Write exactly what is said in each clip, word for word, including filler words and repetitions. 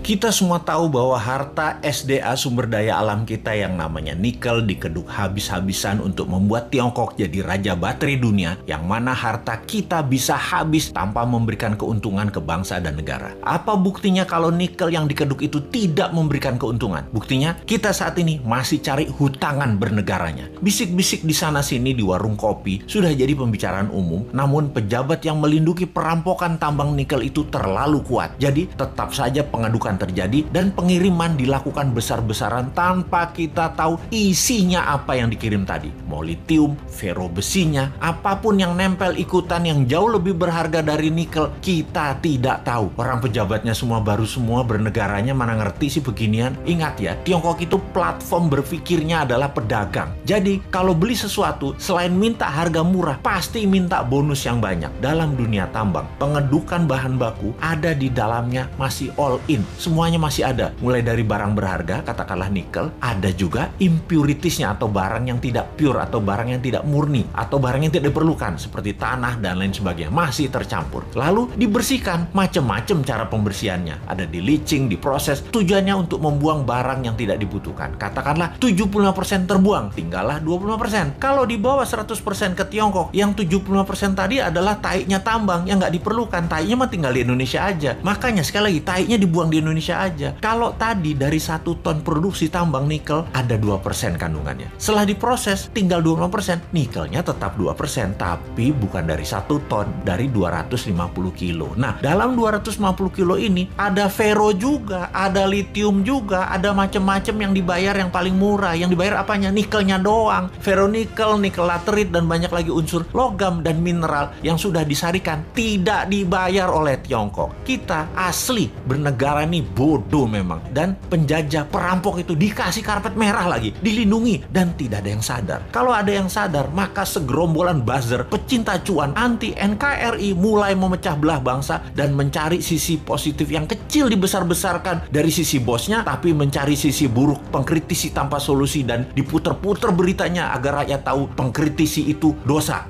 Kita semua tahu bahwa harta S D A sumber daya alam kita yang namanya nikel dikeduk habis-habisan untuk membuat Tiongkok jadi raja baterai dunia, yang mana harta kita bisa habis tanpa memberikan keuntungan ke bangsa dan negara. Apa buktinya kalau nikel yang dikeduk itu tidak memberikan keuntungan? Buktinya kita saat ini masih cari hutangan bernegaranya. Bisik-bisik di sana-sini di warung kopi sudah jadi pembicaraan umum, namun pejabat yang melindungi perampokan tambang nikel itu terlalu kuat. Jadi tetap saja pengadukan terjadi dan pengiriman dilakukan besar-besaran tanpa kita tahu isinya apa yang dikirim tadi. Mau litium, fero besinya, apapun yang nempel ikutan yang jauh lebih berharga dari nikel, kita tidak tahu. Orang pejabatnya semua baru semua, bernegaranya mana ngerti sih beginian. Ingat ya, Tiongkok itu platform berpikirnya adalah pedagang. Jadi kalau beli sesuatu, selain minta harga murah, pasti minta bonus yang banyak. Dalam dunia tambang, pengedukan bahan baku ada di dalamnya masih all in. Semuanya masih ada, mulai dari barang berharga, katakanlah nikel, ada juga impuritisnya atau barang yang tidak pure atau barang yang tidak murni atau barang yang tidak diperlukan seperti tanah dan lain sebagainya, masih tercampur. Lalu dibersihkan, macam-macam cara pembersihannya. Ada di leaching, diproses, tujuannya untuk membuang barang yang tidak dibutuhkan. Katakanlah tujuh puluh lima persen terbuang, tinggallah dua puluh lima persen. Kalau dibawa seratus persen ke Tiongkok, yang tujuh puluh lima persen tadi adalah taiknya tambang yang nggak diperlukan. Taiknya mah tinggal di Indonesia aja. Makanya sekali lagi, taiknya dibuang di Indonesia aja. Kalau tadi dari satu ton produksi tambang nikel ada dua persen kandungannya. Setelah diproses tinggal dua puluh persen, nikelnya tetap dua persen, tapi bukan dari satu ton, dari dua ratus lima puluh kilo. Nah, dalam dua ratus lima puluh kilo ini ada fero juga, ada litium juga, ada macam-macam yang dibayar yang paling murah. Yang dibayar apanya? Nikelnya doang. Feronikel, nikel laterit, dan banyak lagi unsur logam dan mineral yang sudah disarikan tidak dibayar oleh Tiongkok. Kita asli bernegara ini bodoh memang, dan penjajah perampok itu dikasih karpet merah lagi, dilindungi, dan tidak ada yang sadar. Kalau ada yang sadar, maka segerombolan buzzer pecinta cuan anti N K R I mulai memecah belah bangsa dan mencari sisi positif yang kecil dibesar-besarkan dari sisi bosnya, tapi mencari sisi buruk pengkritisi tanpa solusi dan diputer-puter beritanya agar rakyat tahu pengkritisi itu dosa.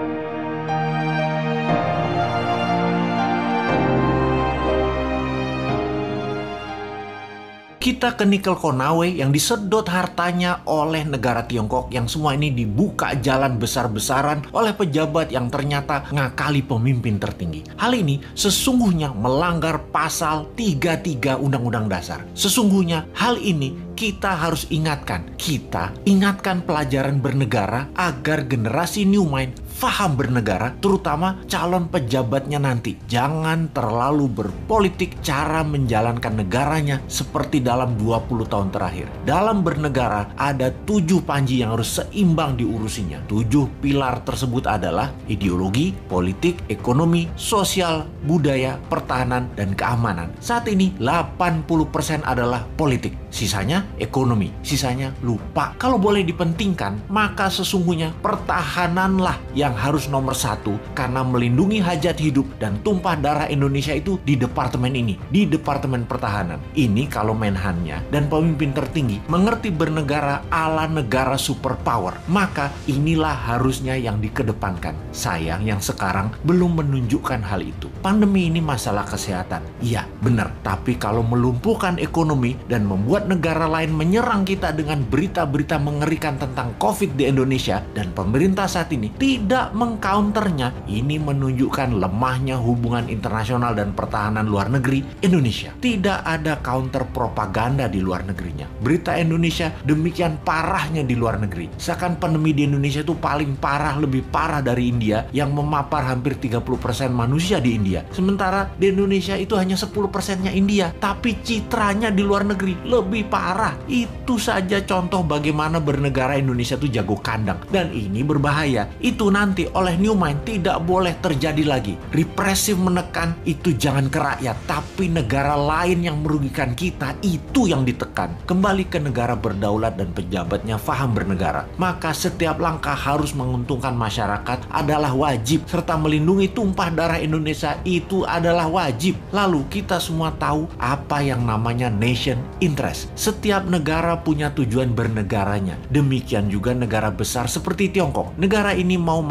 Kita ke nikel Konawe yang disedot hartanya oleh negara Tiongkok, yang semua ini dibuka jalan besar-besaran oleh pejabat yang ternyata ngakali pemimpin tertinggi. Hal ini sesungguhnya melanggar pasal tiga puluh tiga Undang-Undang Dasar. Sesungguhnya hal ini kita harus ingatkan. Kita ingatkan pelajaran bernegara agar generasi new mind faham bernegara, terutama calon pejabatnya nanti. Jangan terlalu berpolitik cara menjalankan negaranya seperti dalam dua puluh tahun terakhir. Dalam bernegara ada tujuh panji yang harus seimbang diurusinya. Tujuh pilar tersebut adalah ideologi, politik, ekonomi, sosial, budaya, pertahanan, dan keamanan. Saat ini delapan puluh persen adalah politik, sisanya ekonomi, sisanya lupa. Kalau boleh dipentingkan, maka sesungguhnya pertahananlah yang harus nomor satu, karena melindungi hajat hidup dan tumpah darah Indonesia itu di departemen ini, di Departemen Pertahanan. Ini kalau menhannya dan pemimpin tertinggi mengerti bernegara ala negara superpower, maka inilah harusnya yang dikedepankan. Sayang yang sekarang belum menunjukkan hal itu. Pandemi ini masalah kesehatan, iya benar, tapi kalau melumpuhkan ekonomi dan membuat negara lain menyerang kita dengan berita-berita mengerikan tentang COVID di Indonesia, dan pemerintah saat ini tidak mengcounternya, ini menunjukkan lemahnya hubungan internasional dan pertahanan luar negeri Indonesia. Tidak ada counter propaganda di luar negerinya. Berita Indonesia demikian parahnya di luar negeri. Seakan pandemi di Indonesia itu paling parah, lebih parah dari India yang memapar hampir tiga puluh persen manusia di India. Sementara di Indonesia itu hanya sepuluh persennya India, tapi citranya di luar negeri lebih parah. Itu saja contoh bagaimana bernegara Indonesia itu jago kandang, dan ini berbahaya. Itu nanti oleh New Mind tidak boleh terjadi lagi. Represif menekan itu jangan ke rakyat, tapi negara lain yang merugikan kita itu yang ditekan. Kembali ke negara berdaulat dan pejabatnya faham bernegara, maka setiap langkah harus menguntungkan masyarakat adalah wajib, serta melindungi tumpah darah Indonesia itu adalah wajib. Lalu kita semua tahu apa yang namanya nation interest. Setiap negara punya tujuan bernegaranya. Demikian juga negara besar seperti Tiongkok. Negara ini mau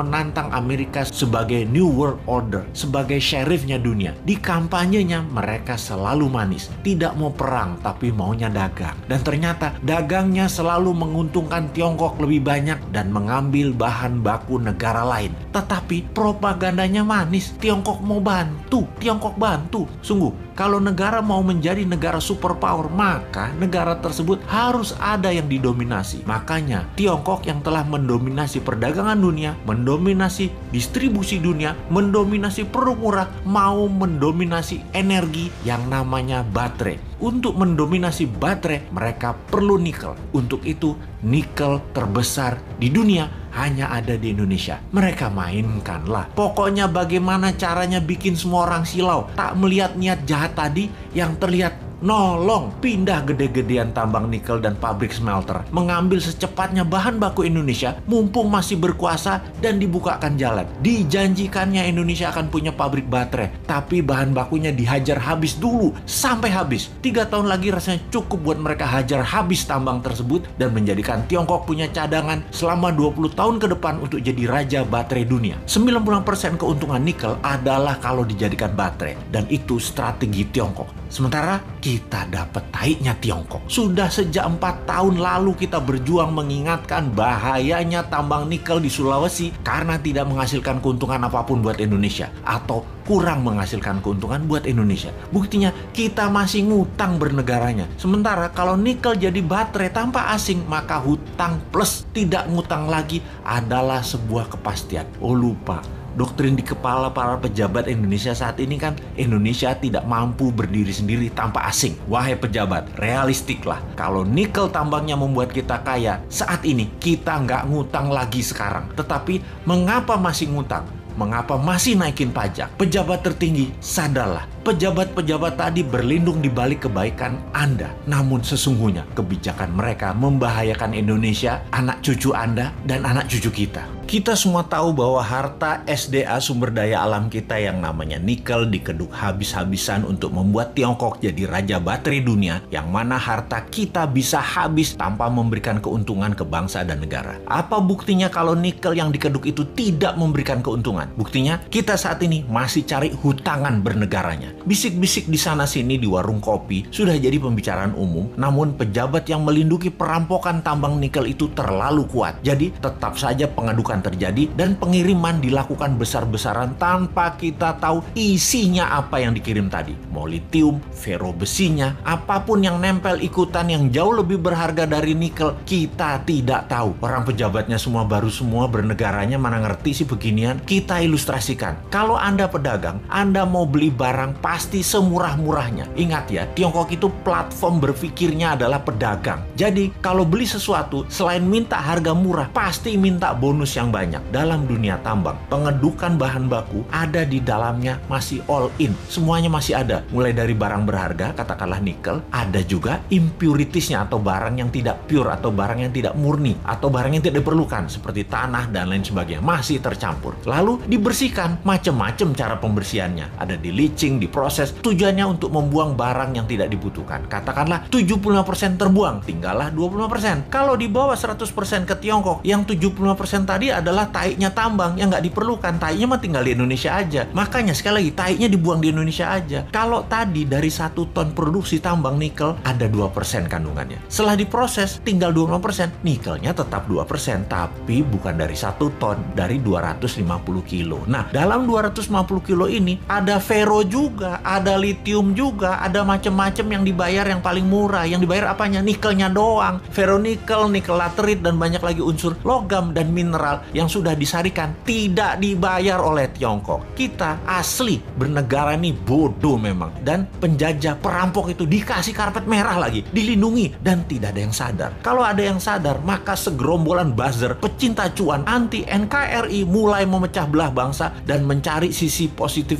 menantang Amerika sebagai New World Order, sebagai sheriffnya dunia. Di kampanyenya mereka selalu manis, tidak mau perang tapi maunya dagang. Dan ternyata dagangnya selalu menguntungkan Tiongkok lebih banyak dan mengambil bahan baku negara lain. Tetapi propagandanya manis, Tiongkok mau bantu, Tiongkok bantu. Sungguh, kalau negara mau menjadi negara superpower, maka negara tersebut harus ada yang didominasi. Makanya Tiongkok yang telah mendominasi perdagangan dunia, mendominasi distribusi dunia, mendominasi produk murah, mau mendominasi energi yang namanya baterai. Untuk mendominasi baterai, mereka perlu nikel. Untuk itu, nikel terbesar di dunia hanya ada di Indonesia. Mereka mainkanlah. Pokoknya bagaimana caranya bikin semua orang silau, tak melihat niat jahat tadi yang terlihat nolong, pindah gede-gedean tambang nikel dan pabrik smelter, mengambil secepatnya bahan baku Indonesia mumpung masih berkuasa dan dibukakan jalan. Dijanjikannya Indonesia akan punya pabrik baterai, tapi bahan bakunya dihajar habis dulu sampai habis. Tiga tahun lagi rasanya cukup buat mereka hajar habis tambang tersebut dan menjadikan Tiongkok punya cadangan selama dua puluh tahun ke depan untuk jadi raja baterai dunia. sembilan puluh enam persen keuntungan nikel adalah kalau dijadikan baterai, dan itu strategi Tiongkok. Sementara kita dapat taiknya Tiongkok. Sudah sejak empat tahun lalu kita berjuang mengingatkan bahayanya tambang nikel di Sulawesi karena tidak menghasilkan keuntungan apapun buat Indonesia atau kurang menghasilkan keuntungan buat Indonesia. Buktinya kita masih ngutang bernegaranya. Sementara kalau nikel jadi baterai tanpa asing, maka hutang plus tidak ngutang lagi adalah sebuah kepastian. Oh lupa. Doktrin di kepala para pejabat Indonesia saat ini kan, Indonesia tidak mampu berdiri sendiri tanpa asing. Wahai pejabat, realistiklah. Kalau nikel tambangnya membuat kita kaya, saat ini kita nggak ngutang lagi sekarang. Tetapi mengapa masih ngutang? Mengapa masih naikin pajak? Pejabat tertinggi, sadarlah. Pejabat-pejabat tadi berlindung di balik kebaikan Anda. Namun sesungguhnya kebijakan mereka membahayakan Indonesia, anak cucu Anda, dan anak cucu kita. Kita semua tahu bahwa harta S D A sumber daya alam kita yang namanya nikel dikeduk habis-habisan untuk membuat Tiongkok jadi raja baterai dunia, yang mana harta kita bisa habis tanpa memberikan keuntungan ke bangsa dan negara. Apa buktinya kalau nikel yang dikeduk itu tidak memberikan keuntungan? Buktinya kita saat ini masih cari hutangan bernegaranya. Bisik-bisik di sana-sini di warung kopi sudah jadi pembicaraan umum, namun pejabat yang melindungi perampokan tambang nikel itu terlalu kuat. Jadi tetap saja pengadukan terjadi dan pengiriman dilakukan besar-besaran tanpa kita tahu isinya apa yang dikirim tadi. Mau litium, fero besinya, apapun yang nempel ikutan yang jauh lebih berharga dari nikel, kita tidak tahu. Orang pejabatnya semua baru semua, bernegaranya mana ngerti sih beginian. Kita ilustrasikan. Kalau Anda pedagang, Anda mau beli barang pasti semurah-murahnya. Ingat ya, Tiongkok itu platform berpikirnya adalah pedagang. Jadi kalau beli sesuatu, selain minta harga murah, pasti minta bonus yang banyak. Dalam dunia tambang, pengedukan bahan baku ada di dalamnya masih all in. Semuanya masih ada. Mulai dari barang berharga, katakanlah nikel, ada juga impuritiesnya atau barang yang tidak pure atau barang yang tidak murni atau barang yang tidak diperlukan seperti tanah dan lain sebagainya masih tercampur. Lalu dibersihkan, macam-macam cara pembersihannya. Ada di leaching, diproses, tujuannya untuk membuang barang yang tidak dibutuhkan. Katakanlah tujuh puluh lima persen terbuang, tinggallah dua puluh lima persen. Kalau dibawa seratus persen ke Tiongkok, yang tujuh puluh lima persen tadi adalah taiknya tambang yang nggak diperlukan. Taiknya mah tinggal di Indonesia aja. Makanya sekali lagi, taiknya dibuang di Indonesia aja. Kalau tadi dari satu ton produksi tambang nikel ada dua persen kandungannya. Setelah diproses tinggal dua puluh lima persen, nikelnya tetap dua persen, tapi bukan dari satu ton, dari dua ratus lima puluh kilo. Nah, dalam dua ratus lima puluh kilo ini ada fero juga, ada litium juga, ada macam-macam yang dibayar yang paling murah. Yang dibayar apanya? Nikelnya doang. Feronikel, nikel laterit, dan banyak lagi unsur logam dan mineral yang sudah disarikan tidak dibayar oleh Tiongkok. Kita asli bernegara ini bodoh memang. Dan penjajah perampok itu dikasih karpet merah lagi, dilindungi, dan tidak ada yang sadar. Kalau ada yang sadar, maka segerombolan buzzer pecinta cuan anti N K R I mulai memecah belah bangsa dan mencari sisi positif yang kecil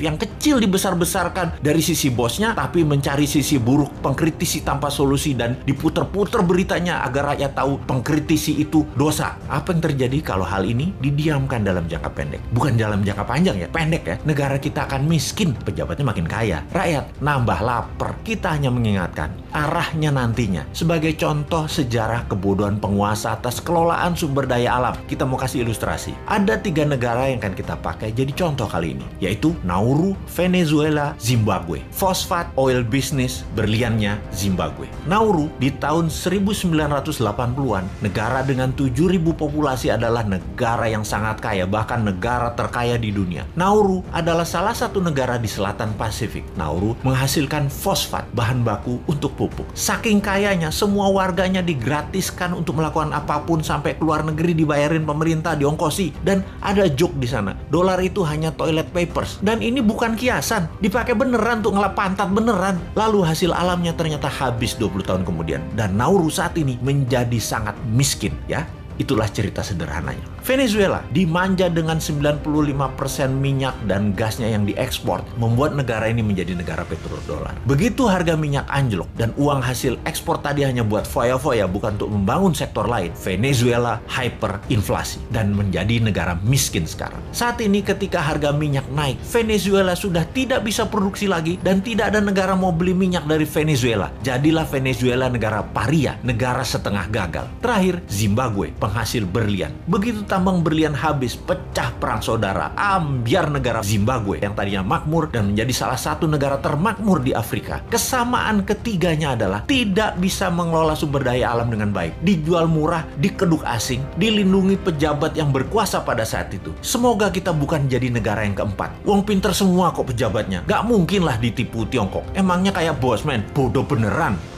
kecil dibesar-besarkan dari sisi bosnya, tapi mencari sisi buruk, pengkritisi tanpa solusi, dan diputer-puter beritanya agar rakyat tahu pengkritisi itu dosa. Apa yang terjadi kalau hal ini didiamkan dalam jangka pendek? Bukan dalam jangka panjang ya, pendek ya. Negara kita akan miskin, pejabatnya makin kaya, rakyat nambah lapar. Kita hanya mengingatkan arahnya nantinya. Sebagai contoh sejarah kebodohan penguasa atas kelolaan sumber daya alam, kita mau kasih ilustrasi. Ada tiga negara yang akan kita pakai jadi contoh kali ini, yaitu Nauru, Venezuela, Zimbabwe. Fosfat oil business berliannya Zimbabwe. Nauru di tahun seribu sembilan ratus delapan puluhan, negara dengan tujuh ribu populasi, adalah negara yang sangat kaya, bahkan negara terkaya di dunia. Nauru adalah salah satu negara di selatan Pasifik. Nauru menghasilkan fosfat, bahan baku untuk pupuk. Saking kayanya, semua warganya digratiskan untuk melakukan apapun, sampai keluar negeri dibayarin pemerintah, diongkosi. Dan ada joke di sana, dolar itu hanya toilet papers. Dan ini bukan kiasan, dipakai beneran untuk ngelap pantat beneran. Lalu hasil alamnya ternyata habis dua puluh tahun kemudian. Dan Nauru saat ini menjadi sangat miskin ya. Itulah cerita sederhananya. Venezuela dimanja dengan sembilan puluh lima persen minyak dan gasnya yang diekspor, membuat negara ini menjadi negara petrodolar. Begitu harga minyak anjlok dan uang hasil ekspor tadi hanya buat foya-foya, bukan untuk membangun sektor lain, Venezuela hyperinflasi dan menjadi negara miskin sekarang. Saat ini ketika harga minyak naik, Venezuela sudah tidak bisa produksi lagi dan tidak ada negara mau beli minyak dari Venezuela. Jadilah Venezuela negara paria, negara setengah gagal. Terakhir, Zimbabwe, penghasil berlian. Begitu tambang berlian habis, pecah perang saudara, ambyar negara Zimbabwe yang tadinya makmur dan menjadi salah satu negara termakmur di Afrika. Kesamaan ketiganya adalah tidak bisa mengelola sumber daya alam dengan baik. Dijual murah, dikeduk asing, dilindungi pejabat yang berkuasa pada saat itu. Semoga kita bukan jadi negara yang keempat. Wong pinter semua kok pejabatnya. Gak mungkin lah ditipu Tiongkok. Emangnya kayak Bosman, bodoh beneran.